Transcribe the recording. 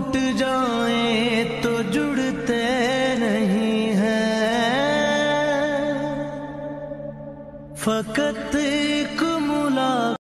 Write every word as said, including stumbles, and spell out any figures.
टूट जाए तो जुड़ते नहीं हैं, फकत एक मुलाकात